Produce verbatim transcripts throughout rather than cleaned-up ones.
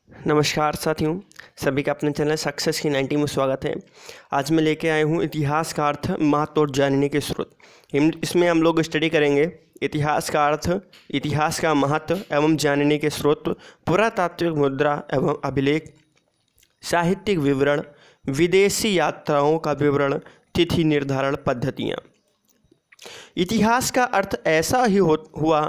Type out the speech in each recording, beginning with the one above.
नमस्कार साथियों, सभी का अपने चैनल सक्सेस की नाइन्टी में स्वागत है। आज मैं लेके आया हूँ इतिहास का अर्थ, महत्व और जानने के स्रोत। हम इसमें हम लोग स्टडी करेंगे इतिहास का अर्थ, इतिहास का महत्व एवं जानने के स्रोत, पुरातात्विक मुद्रा एवं अभिलेख, साहित्यिक विवरण, विदेशी यात्राओं का विवरण, तिथि निर्धारण पद्धतियाँ। इतिहास का अर्थ ऐसा ही हो हुआ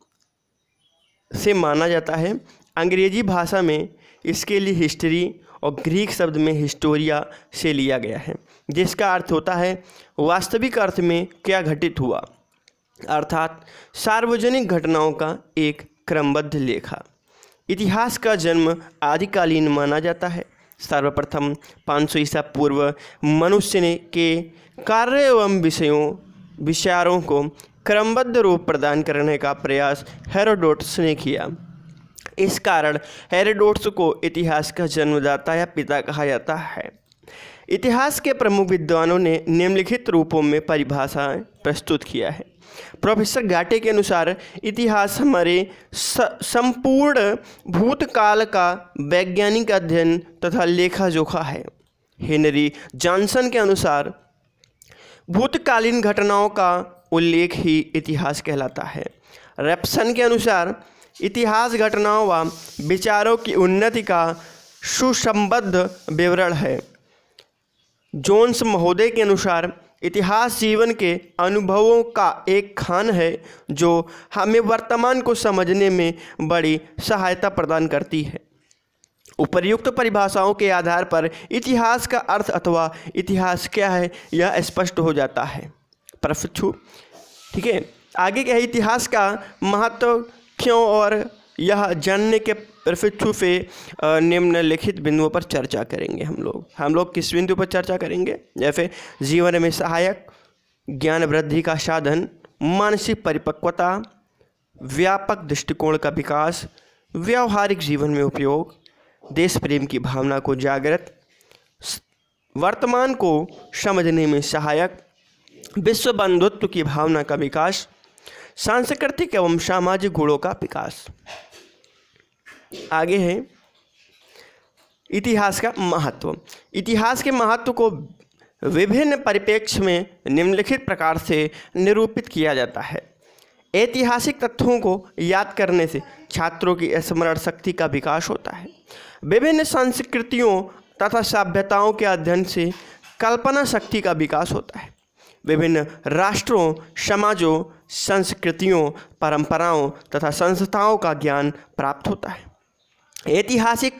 से माना जाता है। अंग्रेजी भाषा में इसके लिए हिस्ट्री और ग्रीक शब्द में हिस्टोरिया से लिया गया है, जिसका अर्थ होता है वास्तविक अर्थ में क्या घटित हुआ, अर्थात सार्वजनिक घटनाओं का एक क्रमबद्ध लेखा। इतिहास का जन्म आदिकालीन माना जाता है। सर्वप्रथम पाँच सौ ईसा पूर्व मनुष्य ने के कार्य एवं विषयों विचारों को क्रमबद्ध रूप प्रदान करने का प्रयास हेरोडोटस ने किया। इस कारण हेरोडोटस को इतिहास का जन्मदाता या पिता कहा जाता है। इतिहास के प्रमुख विद्वानों ने निम्नलिखित रूपों में परिभाषाएं प्रस्तुत किया है। प्रोफेसर गाटे के अनुसार इतिहास हमारे संपूर्ण भूतकाल का वैज्ञानिक अध्ययन तथा लेखा जोखा है। हेनरी जॉनसन के अनुसार भूतकालीन घटनाओं का उल्लेख ही इतिहास कहलाता है। रेप्सन के अनुसार इतिहास घटनाओं व विचारों की उन्नति का सुसंबद्ध विवरण है। जोन्स महोदय के अनुसार इतिहास जीवन के अनुभवों का एक खान है जो हमें वर्तमान को समझने में बड़ी सहायता प्रदान करती है। उपर्युक्त परिभाषाओं के आधार पर इतिहास का अर्थ अथवा इतिहास क्या है यह स्पष्ट हो जाता है। प्रश्न ठीक है, आगे क्या है, इतिहास का महत्व क्यों और यह जानने के प्रशिक्षु पे निम्नलिखित बिंदुओं पर चर्चा करेंगे। हम लोग हम लोग किस बिंदु पर चर्चा करेंगे? जैसे जीवन में सहायक, ज्ञान वृद्धि का साधन, मानसिक परिपक्वता, व्यापक दृष्टिकोण का विकास, व्यावहारिक जीवन में उपयोग, देश प्रेम की भावना को जागृत, वर्तमान को समझने में सहायक, विश्व बंधुत्व की भावना का विकास, सांस्कृतिक एवं सामाजिक गुणों का विकास। आगे है इतिहास का महत्व। इतिहास के महत्व को विभिन्न परिप्रेक्ष्य में निम्नलिखित प्रकार से निरूपित किया जाता है। ऐतिहासिक तथ्यों को याद करने से छात्रों की स्मरण शक्ति का विकास होता है। विभिन्न संस्कृतियों तथा सभ्यताओं के अध्ययन से कल्पना शक्ति का विकास होता है। विभिन्न राष्ट्रों, समाजों, संस्कृतियों, परंपराओं तथा संस्थाओं का ज्ञान प्राप्त होता है। ऐतिहासिक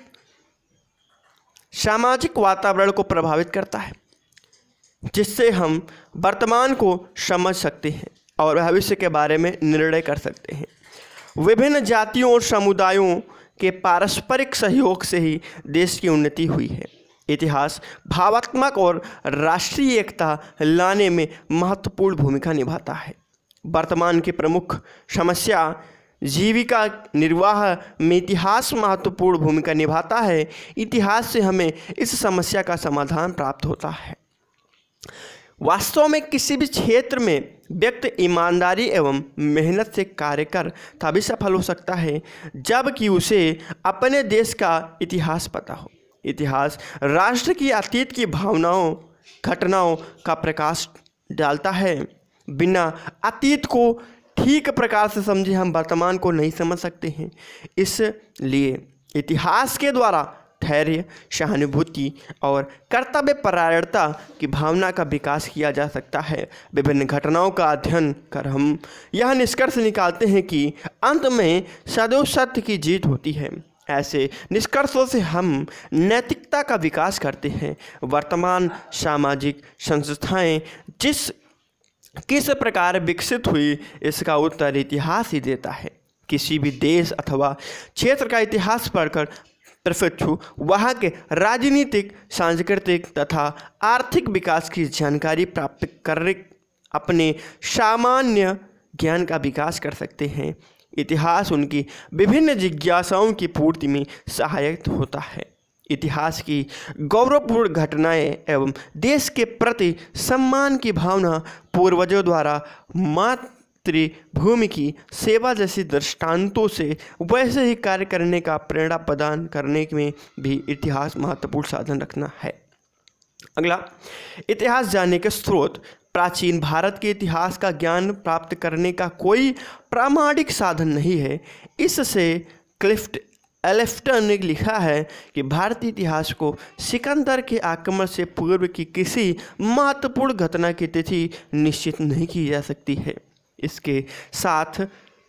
सामाजिक वातावरण को प्रभावित करता है, जिससे हम वर्तमान को समझ सकते हैं और भविष्य के बारे में निर्णय कर सकते हैं। विभिन्न जातियों और समुदायों के पारस्परिक सहयोग से ही देश की उन्नति हुई है। इतिहास भावात्मक और राष्ट्रीय एकता लाने में महत्वपूर्ण भूमिका निभाता है। वर्तमान की प्रमुख समस्या जीविका निर्वाह में इतिहास महत्वपूर्ण भूमिका निभाता है। इतिहास से हमें इस समस्या का समाधान प्राप्त होता है। वास्तव में किसी भी क्षेत्र में व्यक्ति ईमानदारी एवं मेहनत से कार्य कर तभी सफल हो सकता है जबकि उसे अपने देश का इतिहास पता हो। इतिहास राष्ट्र की अतीत की भावनाओं, घटनाओं का प्रकाश डालता है। बिना अतीत को ठीक प्रकार से समझे हम वर्तमान को नहीं समझ सकते हैं। इसलिए इतिहास के द्वारा धैर्य, सहानुभूति और कर्तव्य परायणता की भावना का विकास किया जा सकता है। विभिन्न घटनाओं का अध्ययन कर हम यह निष्कर्ष निकालते हैं कि अंत में सदैव सत्य की जीत होती है। ऐसे निष्कर्षों से हम नैतिकता का विकास करते हैं। वर्तमान सामाजिक संस्थाएं जिस किस प्रकार विकसित हुई इसका उत्तर इतिहास ही देता है। किसी भी देश अथवा क्षेत्र का इतिहास पढ़कर प्रशिक्षु वहाँ के राजनीतिक, सांस्कृतिक तथा आर्थिक विकास की जानकारी प्राप्त कर अपने सामान्य ज्ञान का विकास कर सकते हैं। इतिहास उनकी विभिन्न जिज्ञासाओं की पूर्ति में सहायक होता है। इतिहास की गौरवपूर्ण घटनाएं एवं देश के प्रति सम्मान की भावना पूर्वजों द्वारा मात मातृभूमि की सेवा जैसी दृष्टांतों से वैसे ही कार्य करने का प्रेरणा प्रदान करने में भी इतिहास महत्वपूर्ण साधन रखना है। अगला, इतिहास जानने के स्रोत। प्राचीन भारत के इतिहास का ज्ञान प्राप्त करने का कोई प्रामाणिक साधन नहीं है। इससे क्लिफ्ट एलेफ्टन ने लिखा है कि भारतीय इतिहास को सिकंदर के आक्रमण से पूर्व की किसी महत्वपूर्ण घटना की तिथि निश्चित नहीं की जा सकती है। इसके साथ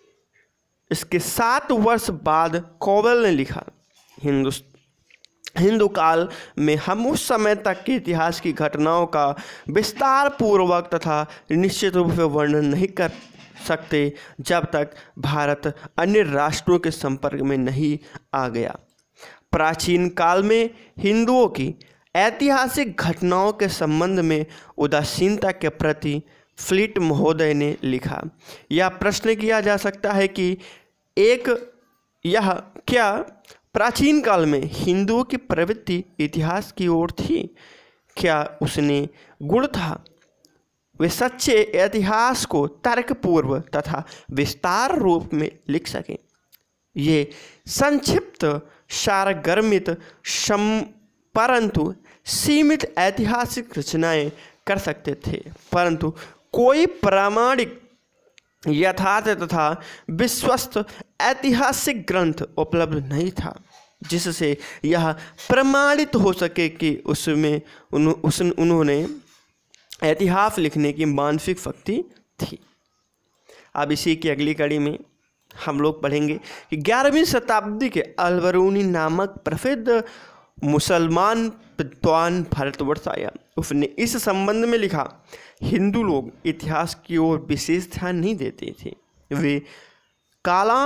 इसके सात वर्ष बाद कोवेल ने लिखा, हिंदू हिंदू काल में हम उस समय तक के इतिहास की घटनाओं का विस्तार पूर्वक तथा निश्चित रूप से वर्णन नहीं कर सकते जब तक भारत अन्य राष्ट्रों के संपर्क में नहीं आ गया। प्राचीन काल में हिंदुओं की ऐतिहासिक घटनाओं के संबंध में उदासीनता के प्रति फ्लिट महोदय ने लिखा, यह प्रश्न किया जा सकता है कि एक यह क्या प्राचीन काल में हिंदुओं की प्रवृत्ति इतिहास की ओर थी? क्या उसने गुण था वे सच्चे इतिहास को तर्कपूर्व तथा विस्तार रूप में लिख सकें? ये संक्षिप्त सारगर्भित सम परंतु सीमित ऐतिहासिक रचनाएं कर सकते थे, परंतु कोई प्रामाणिक यथार्थ तथा विश्वस्त ऐतिहासिक ग्रंथ उपलब्ध नहीं था जिससे यह प्रमाणित हो सके कि उसमें उन, उस उन्होंने इतिहास लिखने की मानसिक शक्ति थी। अब इसी की अगली कड़ी में हम लोग पढ़ेंगे कि ग्यारहवीं शताब्दी के अलबरूनी नामक प्रसिद्ध मुसलमान विद्वान भारतवर्ष आया। उसने इस संबंध में लिखा, हिंदू लोग इतिहास की ओर विशेष ध्यान नहीं देते थे। वे काला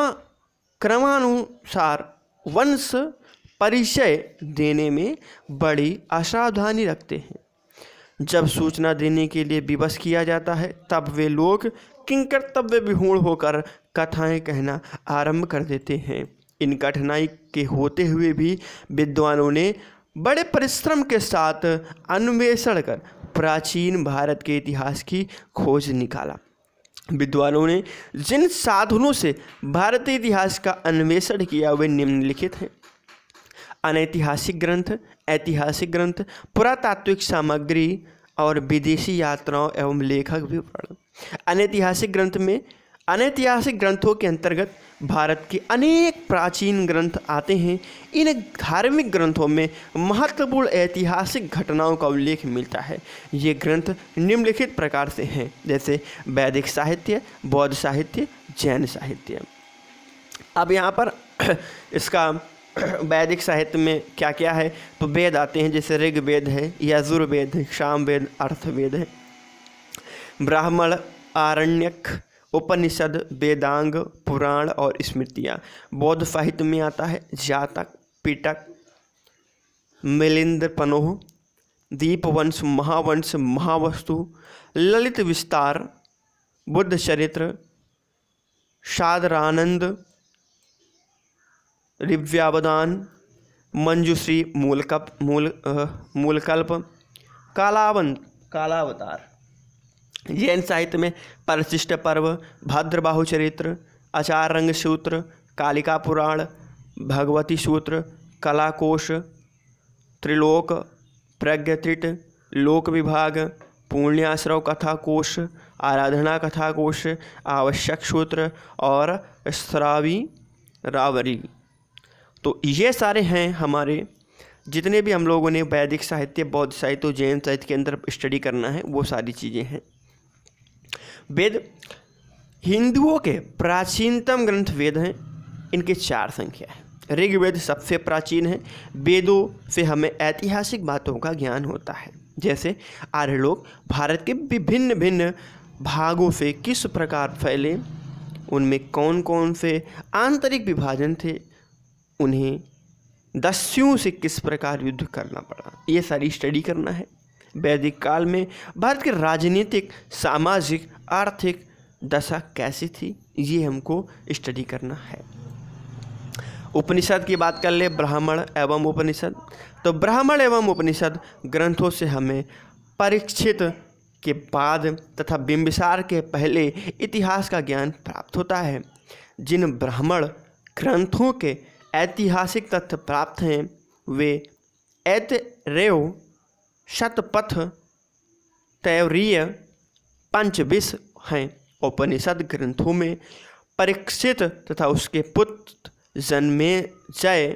क्रमानुसार वंश परिचय देने में बड़ी असावधानी रखते हैं। जब सूचना देने के लिए विवश किया जाता है तब वे लोग किंकर्तव्य विहूण होकर कथाएं कहना आरंभ कर देते हैं। इन कठिनाई के होते हुए भी विद्वानों ने बड़े परिश्रम के साथ अन्वेषण कर प्राचीन भारत के इतिहास की खोज निकाला। विद्वानों ने जिन साधनों से भारतीय इतिहास का अन्वेषण किया वे निम्नलिखित हैं: अनैतिहासिक ग्रंथ, ऐतिहासिक ग्रंथ, पुरातात्विक सामग्री और विदेशी यात्राओं एवं लेखक विवरण। अनैतिहासिक ग्रंथ में अनैतिहासिक ग्रंथों के अंतर्गत भारत के अनेक प्राचीन ग्रंथ आते हैं। इन धार्मिक ग्रंथों में महत्वपूर्ण ऐतिहासिक घटनाओं का उल्लेख मिलता है। ये ग्रंथ निम्नलिखित प्रकार से हैं, जैसे वैदिक साहित्य, बौद्ध साहित्य, जैन साहित्य। अब यहाँ पर इसका वैदिक साहित्य में क्या क्या है तो वेद आते हैं, जैसे ऋग्वेद है, यजुर्वेद है, सामवेद, अर्थवेद है, ब्राह्मण, आरण्यक, उपनिषद, वेदांग, पुराण और स्मृतियाँ। बौद्ध साहित्य में आता है जातक, पिटक, मिलिंद पनोह, दीपवंश, महावंश, महावस्तु, ललित विस्तार, बुद्ध चरित्र, सादरानंद, दिव्यावदान, मंजूश्री, मूलकप मूल मूलकल्प, कालावन कालावतार। जैन साहित्य में परिशिष्ट पर्व, भद्रबाहु चरित्र, आचार रंग सूत्र, कालिका पुराण, भगवती सूत्र, कलाकोश, त्रिलोक, प्रज्ञत्रिट, लोक विभाग, पुण्याश्रव कथा कोश, आराधना कथा कोश, आवश्यक सूत्र और श्रावी रावरी। तो ये सारे हैं हमारे जितने भी हम लोगों ने वैदिक साहित्य, बौद्ध साहित्य, जैन साहित्य के अंदर स्टडी करना है वो सारी चीज़ें हैं। वेद हिंदुओं के प्राचीनतम ग्रंथ वेद हैं। इनके चार संख्या है। ऋग्वेद सबसे प्राचीन है। वेदों से हमें ऐतिहासिक बातों का ज्ञान होता है, जैसे आर्य लोग भारत के विभिन्न भिन्न भागों से किस प्रकार फैले, उनमें कौन कौन से आंतरिक विभाजन थे, उन्हें दस्युओं से किस प्रकार युद्ध करना पड़ा, ये सारी स्टडी करना है। वैदिक काल में भारत की राजनीतिक, सामाजिक, आर्थिक दशा कैसी थी, ये हमको स्टडी करना है। उपनिषद की बात कर ले, ब्राह्मण एवं उपनिषद। तो ब्राह्मण एवं उपनिषद ग्रंथों से हमें परीक्षित के बाद तथा बिंबिसार के पहले इतिहास का ज्ञान प्राप्त होता है। जिन ब्राह्मण ग्रंथों के ऐतिहासिक तथ्य प्राप्त हैं वे ऐतरेय, शतपथ, तैवरीय, पंचविंश हैं। उपनिषद ग्रंथों में परीक्षित तथा उसके पुत्र जन्मेजय,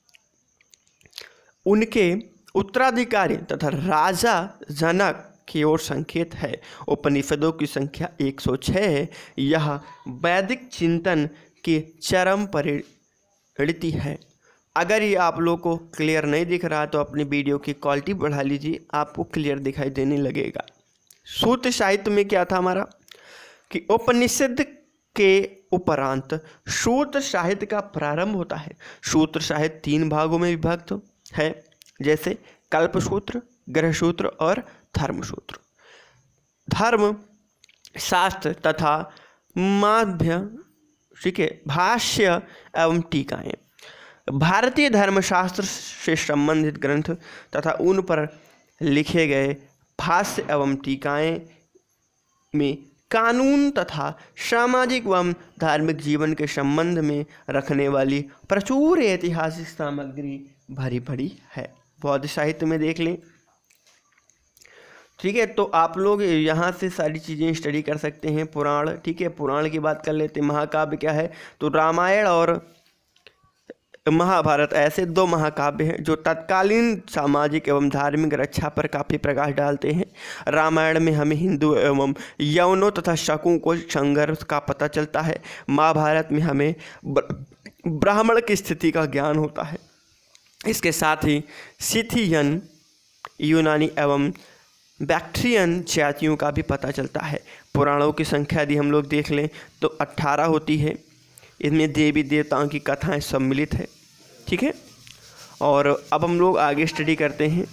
उनके उत्तराधिकारी तथा राजा जनक की ओर संकेत है। उपनिषदों की संख्या एक सौ छह है। यह वैदिक चिंतन की चरम परिणति है। अगर ये आप लोग को क्लियर नहीं दिख रहा तो अपनी वीडियो की क्वालिटी बढ़ा लीजिए, आपको क्लियर दिखाई देने लगेगा। सूत्र साहित्य में क्या था हमारा कि उपनिषद के उपरांत सूत्र साहित्य का प्रारंभ होता है। सूत्र साहित्य तीन भागों में विभक्त है, जैसे कल्पसूत्र, गृहसूत्र और धर्मसूत्र। धर्म शास्त्र तथा माध्य, ठीक है, भाष्य एवं टीकाएं। भारतीय धर्मशास्त्र से संबंधित ग्रंथ तथा उन पर लिखे गए भाष्य एवं टीकाएं में कानून तथा सामाजिक एवं धार्मिक जीवन के संबंध में रखने वाली प्रचुर ऐतिहासिक सामग्री भरी पड़ी है। बौद्ध साहित्य में देख लें, ठीक है। तो आप लोग यहाँ से सारी चीज़ें स्टडी कर सकते हैं। पुराण, ठीक है, पुराण की बात कर लेते हैं। महाकाव्य क्या है, तो रामायण और महाभारत ऐसे दो महाकाव्य हैं जो तत्कालीन सामाजिक एवं धार्मिक रक्षा पर काफ़ी प्रकाश डालते हैं। रामायण में हमें हिंदू एवं यवनों तथा शकों को संघर्ष का पता चलता है। महाभारत में हमें ब्राह्मण की स्थिति का ज्ञान होता है। इसके साथ ही सिथियन, यूनानी एवं बैक्ट्रियन जातियों का भी पता चलता है। पुराणों की संख्या यदि हम लोग देख लें तो अट्ठारह होती है। इनमें देवी देवताओं की कथाएं सम्मिलित है, ठीक है। और अब हम लोग आगे स्टडी करते हैं,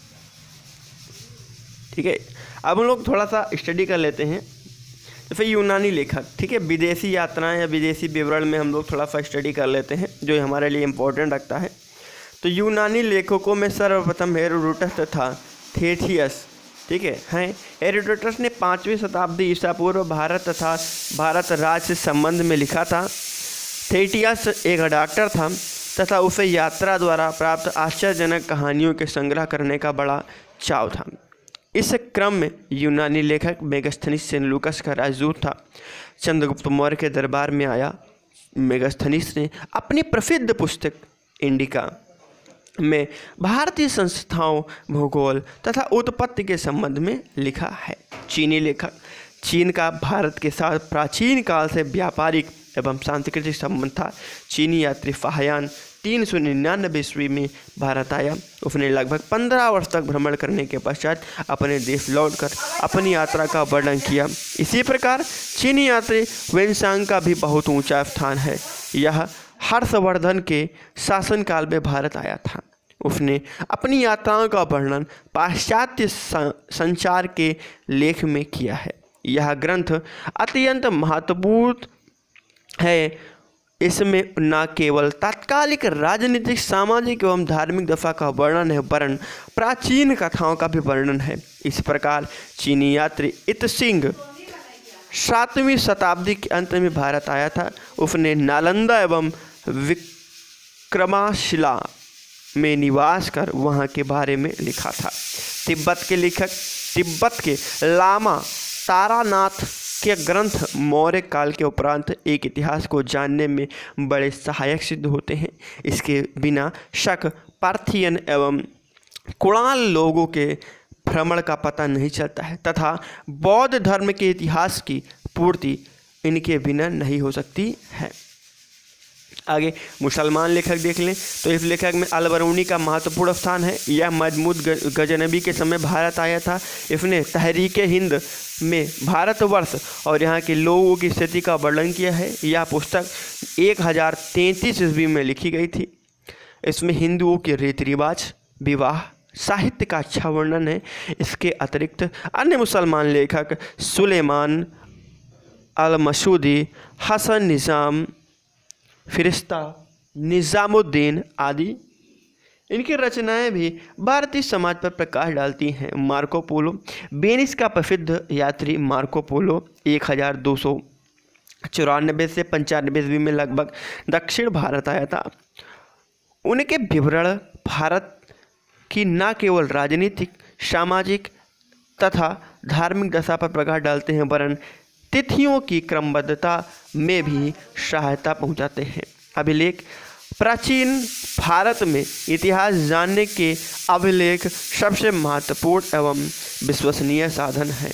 ठीक है। अब हम लोग थोड़ा सा स्टडी कर लेते हैं तो फिर यूनानी लेखक, ठीक है, विदेशी यात्राएं या विदेशी विवरण में हम लोग थोड़ा सा स्टडी कर लेते हैं जो हमारे लिए इम्पोर्टेंट रखता है। तो यूनानी लेखकों में सर्वप्रथम हेरोडोटस तथा थेथियस, ठीक है, हैं। हेरोडोटस ने पाँचवीं शताब्दी ईसा पूर्व भारत तथा भारत राज्य से संबंध में लिखा था। थेटियस एक डॉक्टर था तथा उसे यात्रा द्वारा प्राप्त आश्चर्यजनक कहानियों के संग्रह करने का बड़ा चाव था। इस क्रम में यूनानी लेखक मेगास्थनीज सेल्यूकस का राजदूत था। चंद्रगुप्त मौर्य के दरबार में आया मेगास्थनीज ने अपनी प्रसिद्ध पुस्तक इंडिका में भारतीय संस्थाओं, भूगोल तथा उत्पत्ति के संबंध में लिखा है। चीनी लेखक, चीन का भारत के साथ प्राचीन काल से व्यापारिक एवं सांस्कृतिक संबंध था। चीनी यात्री फाहयान तीन सौ निन्यानवे ईस्वी में भारत आया। उसने लगभग पंद्रह वर्ष तक भ्रमण करने के पश्चात अपने देश लौटकर अपनी यात्रा का वर्णन किया। इसी प्रकार चीनी यात्री वेनसांग का भी बहुत ऊंचा स्थान है। यह हर्षवर्धन के शासनकाल में भारत आया था। उसने अपनी यात्राओं का वर्णन पाश्चात्य संचार के लेख में किया है। यह ग्रंथ अत्यंत महत्वपूर्ण है। इसमें न केवल तात्कालिक राजनीतिक, सामाजिक एवं धार्मिक दशा का वर्णन है वरन प्राचीन कथाओं का भी वर्णन है। इस प्रकार चीनी यात्री इतसिंग सातवीं शताब्दी के अंत में भारत आया था। उसने नालंदा एवं विक्रमशिला में निवास कर वहाँ के बारे में लिखा था। तिब्बत के लेखक, तिब्बत के लामा तारानाथ के ग्रंथ मौर्य काल के उपरांत एक इतिहास को जानने में बड़े सहायक सिद्ध होते हैं। इसके बिना शक पार्थियन एवं कुणाल लोगों के भ्रमण का पता नहीं चलता है तथा बौद्ध धर्म के इतिहास की पूर्ति इनके बिना नहीं हो सकती है। आगे मुसलमान लेखक देख लें तो इस लेखक में अल-बरूनी का महत्वपूर्ण स्थान है। यह महमूद गजनबी के समय भारत आया था। इसने तहरीक हिंद में भारतवर्ष और यहाँ के लोगों की स्थिति का वर्णन किया है। यह पुस्तक एक हज़ार तैंतीस ईस्वी में लिखी गई थी। इसमें हिंदुओं के रीति रिवाज, विवाह, साहित्य का अच्छा वर्णन है। इसके अतिरिक्त अन्य मुसलमान लेखक सुलेमान अल-मसूदी, हसन निज़ाम, फिरिश्ता, निज़ामुद्दीन आदि इनकी रचनाएं भी भारतीय समाज पर प्रकाश डालती हैं। मार्को पोलो, वेनिस का प्रसिद्ध यात्री मार्को पोलो एक हजार दो सौ चौरानबे से पंचानबे ईस्वी में लगभग दक्षिण भारत आया था। उनके विवरण भारत की न केवल राजनीतिक, सामाजिक तथा धार्मिक दशा पर प्रकाश डालते हैं वरन तिथियों की क्रमबद्धता में भी सहायता पहुंचाते हैं। अभिलेख, प्राचीन भारत में इतिहास जानने के अभिलेख सबसे महत्वपूर्ण एवं विश्वसनीय साधन है।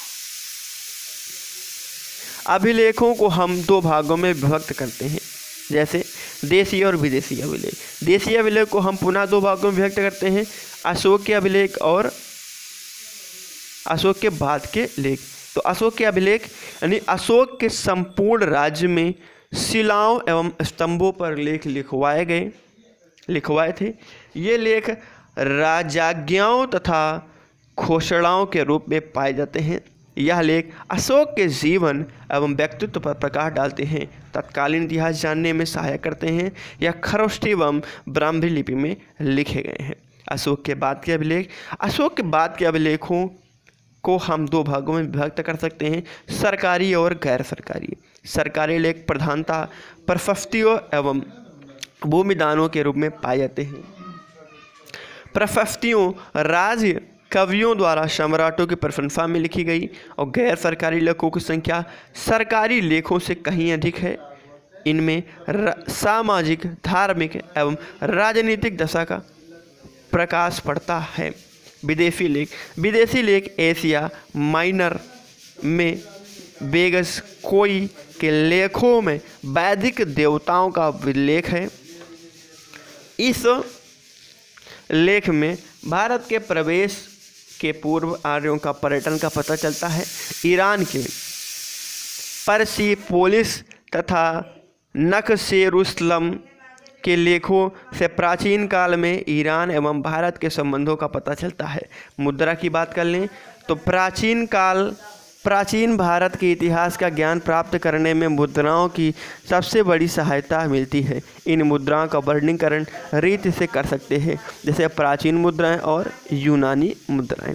अभिलेखों को हम दो भागों में विभक्त करते हैं, जैसे देशी और विदेशी अभिलेख। देशी अभिलेख को हम पुनः दो भागों में विभक्त करते हैं, अशोक के अभिलेख और अशोक के बाद के लेख। तो अशोक के अभिलेख यानी अशोक के संपूर्ण राज्य में शिलाओं एवं स्तंभों पर लेख लिखवाए गए लिखवाए थे। ये लेख राजाज्ञाओं तथा घोषणाओं के रूप में पाए जाते हैं। यह लेख अशोक के जीवन एवं व्यक्तित्व पर प्रकाश डालते हैं, तत्कालीन इतिहास जानने में सहायक करते हैं। यह खरोष्ठी एवं ब्राह्मी लिपि में लिखे गए हैं। अशोक के बाद के अभिलेख, अशोक के बाद के अभिलेखों को हम दो भागों में विभक्त कर सकते हैं, सरकारी और गैर सरकारी। सरकारी लेख प्रधानतः प्रशस्तियों एवं भूमिदानों के रूप में पाए जाते हैं। प्रशस्तियों राज कवियों द्वारा सम्राटों की प्रशंसा में लिखी गई और गैर सरकारी लेखों की संख्या सरकारी लेखों से कहीं अधिक है। इनमें सामाजिक, धार्मिक एवं राजनीतिक दशा का प्रकाश पड़ता है। विदेशी लेख, विदेशी लेख एशिया माइनर में बेगस कोई के लेखों में वैदिक देवताओं का उल्लेख है। इस लेख में भारत के प्रवेश के पूर्व आर्यों का पर्यटन का पता चलता है। ईरान के परसिपोलिस तथा नक्सेरुसलम के लेखों से प्राचीन काल में ईरान एवं भारत के संबंधों का पता चलता है। मुद्रा की बात कर लें तो प्राचीन काल प्राचीन भारत के इतिहास का ज्ञान प्राप्त करने में मुद्राओं की सबसे बड़ी सहायता मिलती है। इन मुद्राओं का वर्गीकरण रीति से कर सकते हैं, जैसे प्राचीन मुद्राएं और यूनानी मुद्राएं।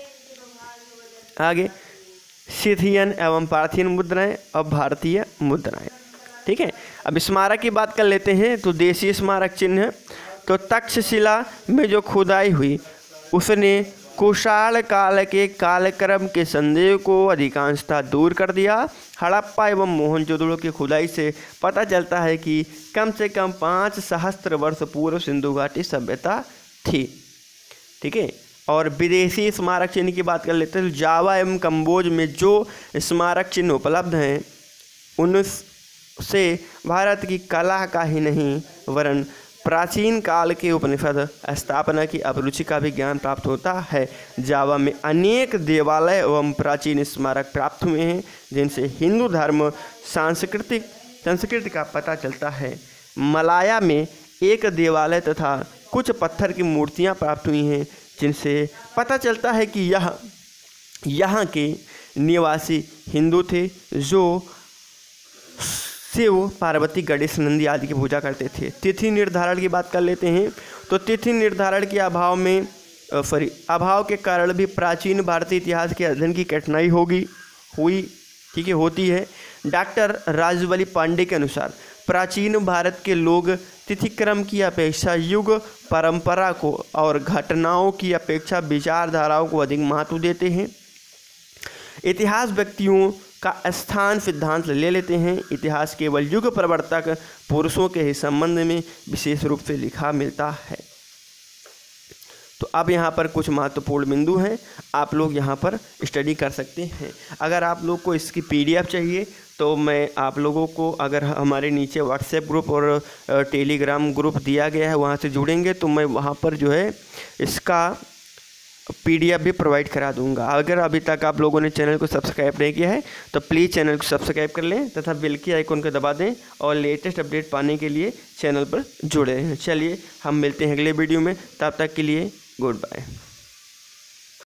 आगे सिथियन एवं पार्थियन मुद्राएं और भारतीय मुद्राएं। ठीक है, अब स्मारक की बात कर लेते हैं। तो देशी स्मारक चिन्ह, तो तक्षशिला में जो खुदाई हुई उसने कुषाण काल के कालक्रम के संदेह को अधिकांशतः दूर कर दिया। हड़प्पा एवं मोहनजोदड़ो की खुदाई से पता चलता है कि कम से कम पाँच सहस्त्र वर्ष पूर्व सिंधु घाटी सभ्यता थी। ठीक है, और विदेशी स्मारक चिन्ह की बात कर लेते हैं। तो जावा एवं कंबोज में जो स्मारक चिन्ह उपलब्ध हैं उनसे भारत की कला का ही नहीं वरन प्राचीन काल के उपनिषद स्थापना की अभिरुचि का भी ज्ञान प्राप्त होता है। जावा में अनेक देवालय एवं प्राचीन स्मारक प्राप्त हुए हैं जिनसे हिंदू धर्म सांस्कृतिक संस्कृति का पता चलता है। मलाया में एक देवालय तथा कुछ पत्थर की मूर्तियां प्राप्त हुई हैं जिनसे पता चलता है कि यह यहाँ के निवासी हिंदू थे जो शिव, पार्वती, गणेश, नंदी आदि की पूजा करते थे। तिथि निर्धारण की बात कर लेते हैं। तो तिथि निर्धारण के अभाव में सॉरी अभाव के कारण भी प्राचीन भारतीय इतिहास के अध्ययन की कठिनाई होगी हुई ठीक है होती है। डॉक्टर राजबली पांडे के अनुसार प्राचीन भारत के लोग तिथिक्रम की अपेक्षा युग परंपरा को और घटनाओं की अपेक्षा विचारधाराओं को अधिक महत्व देते हैं। इतिहास व्यक्तियों का स्थान सिद्धांत ले लेते हैं। इतिहास केवल युग प्रवर्तक पुरुषों के ही संबंध में विशेष रूप से लिखा मिलता है। तो अब यहाँ पर कुछ महत्वपूर्ण बिंदु हैं, आप लोग यहाँ पर स्टडी कर सकते हैं। अगर आप लोग को इसकी पीडीएफ चाहिए तो मैं आप लोगों को अगर हमारे नीचे व्हाट्सएप ग्रुप और टेलीग्राम ग्रुप दिया गया है वहाँ से जुड़ेंगे तो मैं वहाँ पर जो है इसका पीडीएफ भी प्रोवाइड करा दूंगा। अगर अभी तक आप लोगों ने चैनल को सब्सक्राइब नहीं किया है तो प्लीज़ चैनल को सब्सक्राइब कर लें तथा बेल के आइकन को दबा दें और लेटेस्ट अपडेट पाने के लिए चैनल पर जुड़े रहें। चलिए हम मिलते हैं अगले वीडियो में, तब तक के लिए गुड बाय।